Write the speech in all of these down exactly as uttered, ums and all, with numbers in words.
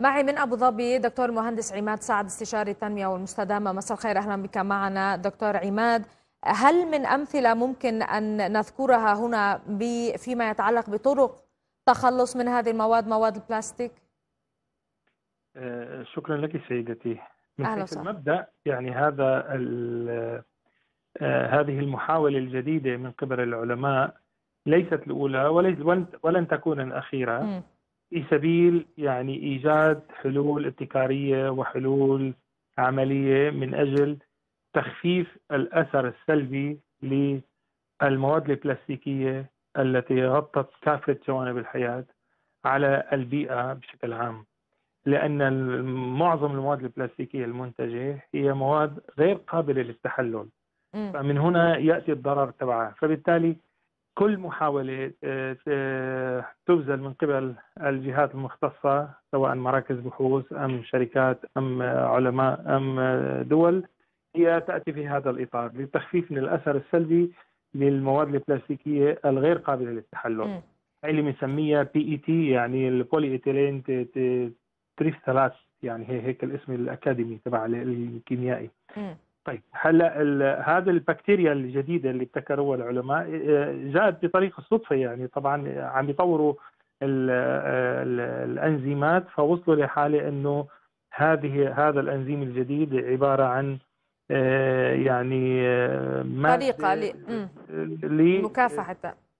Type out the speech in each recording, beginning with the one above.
معي من أبو ظبي دكتور المهندس عماد سعد، استشاري التنمية والمستدامة. مساء الخير، أهلا بك معنا دكتور عماد. هل من أمثلة ممكن أن نذكرها هنا فيما يتعلق بطرق تخلص من هذه المواد، مواد البلاستيك؟ شكرا لك سيدتي. من أهلا حيث وسهلا. المبدأ يعني هذا هذه المحاولة الجديدة من قبل العلماء ليست الأولى ولن تكون الأخيرة م. في سبيل يعني إيجاد حلول ابتكارية وحلول عملية من أجل تخفيف الأثر السلبي للمواد البلاستيكية التي غطت كافة جوانب الحياة على البيئة بشكل عام، لأن معظم المواد البلاستيكية المنتجة هي مواد غير قابلة للتحلل، فمن هنا يأتي الضرر تبعها. فبالتالي كل محاولة تبذل من قبل الجهات المختصة سواء مراكز بحوث أم شركات أم علماء أم دول هي تأتي في هذا الإطار للتخفيف من الأثر السلبي للمواد البلاستيكية الغير قابلة للتحلل، هي اللي بنسميها بي اي تي، يعني البولي ايثيلين تريفتالات، يعني هي هيك الاسم الأكاديمي تبع الكيميائي. م. طيب هلا هذا البكتيريا الجديده اللي ابتكروها العلماء جاءت بطريقه الصدفه، يعني طبعا عم يطوروا ال ال الانزيمات فوصلوا لحاله انه هذه هذا الانزيم الجديد عباره عن يعني طريقه لمكافحه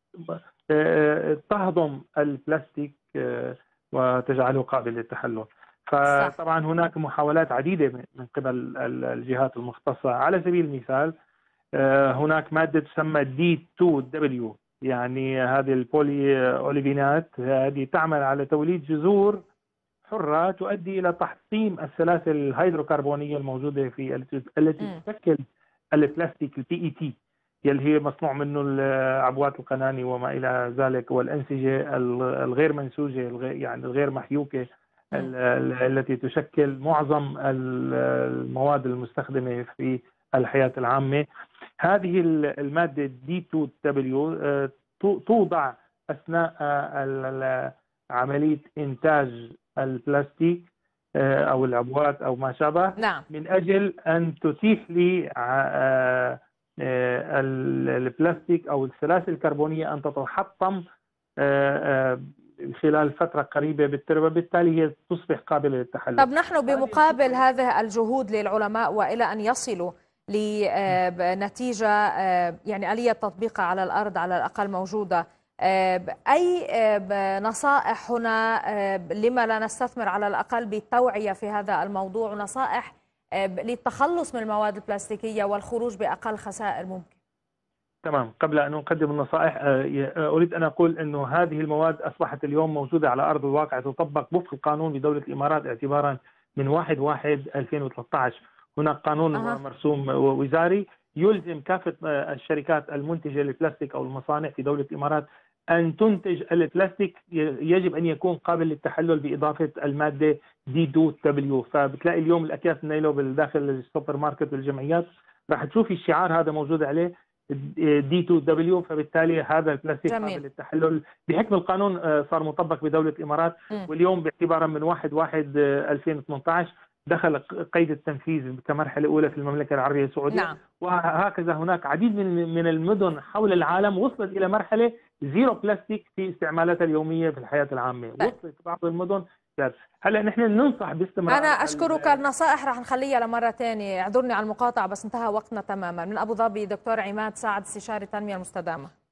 تهضم البلاستيك وتجعله قابل للتحلل. فطبعا هناك محاولات عديدة من قبل الجهات المختصة. على سبيل المثال هناك مادة تسمى دي تو دبليو، يعني هذه البولي أوليفينات، هذه تعمل على توليد جذور حرة تؤدي إلى تحطيم السلاسل الهيدروكربونية الموجودة في التي تشكل البلاستيك البي اي تي يلي هي مصنوع منه عبوات القناني وما إلى ذلك، والأنسجة الغير منسوجة يعني الغير محيوكة التي تشكل معظم المواد المستخدمة في الحياة العامة. هذه المادة دي تو دبليو توضع أثناء عملية إنتاج البلاستيك أو العبوات أو ما شابه، نعم. من أجل أن تتيح لي البلاستيك أو السلاسل الكربونية أن تتحطم خلال فترة قريبة بالتربة، بالتالي هي تصبح قابلة للتحلل. طب نحن بمقابل هذه الجهود للعلماء وإلى أن يصلوا لنتيجة يعني آلية تطبيقها على الأرض على الأقل موجودة، أي نصائح هنا لما لا نستثمر على الأقل بالتوعية في هذا الموضوع، ونصائح للتخلص من المواد البلاستيكية والخروج بأقل خسائر ممكن؟ تمام. قبل أن أقدم النصائح أريد أن أقول أنه هذه المواد أصبحت اليوم موجودة على أرض الواقع، تطبق وفق القانون بدولة الإمارات اعتبارا من واحد واحد ألفين وثلاثة عشر. هناك قانون أه. مرسوم وزاري يلزم كافة الشركات المنتجة للبلاستيك أو المصانع في دولة الإمارات أن تنتج البلاستيك يجب أن يكون قابل للتحلل بإضافة المادة دي تو دبليو. فبتلاقي اليوم الأكياس النايلو داخل السوبر ماركت والجمعيات راح تشوفي الشعار هذا موجود عليه دي تو دبليو، فبالتالي هذا البلاستيك قابل للتحلل بحكم القانون، صار مطبق بدولة الإمارات. م. واليوم باعتبارا من واحد واحد ألفين وثمانية عشر دخل قيد التنفيذ كمرحلة أولى في المملكة العربية السعودية. نعم. وهكذا هناك عديد من من المدن حول العالم وصلت إلى مرحلة زيرو بلاستيك في استعمالاتها اليومية في الحياة العامة. طيب. وصلت بعض المدن. هلا نحن ننصح باستمرار. أنا أشكرك. النصائح رح نخليها لمرة ثانية، اعذرني على المقاطعة بس انتهى وقتنا تماما. من أبو ظبي دكتور عماد سعد، استشاري التنمية المستدامة.